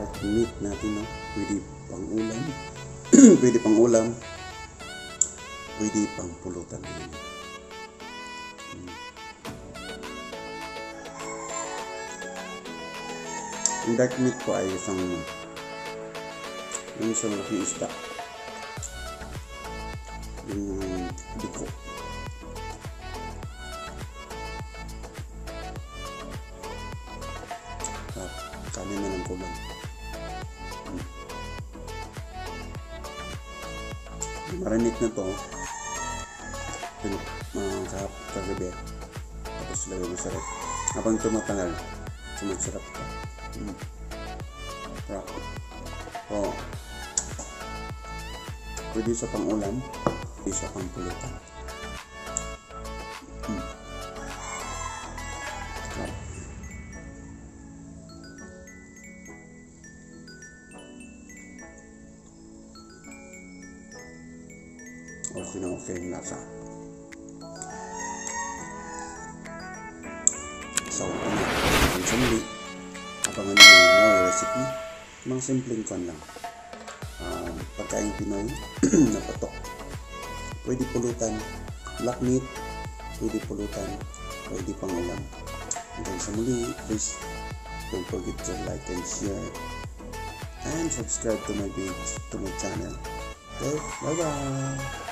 dark meat natin, no? Pwede pang ulam. Pwede pang ulam. Pwede pang pulutan din. Yung dark meat po ay isang malaking isda. Yung biko. Kanin na ng kulang. Marinate na to. Kagabi. Tapos lagay mo sa rep. Habang tumatagal, sumagsarap ka. Rock. Oh. Pwede sa pang-ulam, pwede sa pang-pulutan. Okay na okay yung lasa. So, sandali, abangan nyo yung more recipe. Mga simpleng kon lang. Pagkain Pinoy na patok. Pwede pulutan, black meat, pwede pulutan, pwede pang ulam. Hanggang sa muli, please don't forget to like and share and subscribe to my page, to my channel. Okay, bye bye.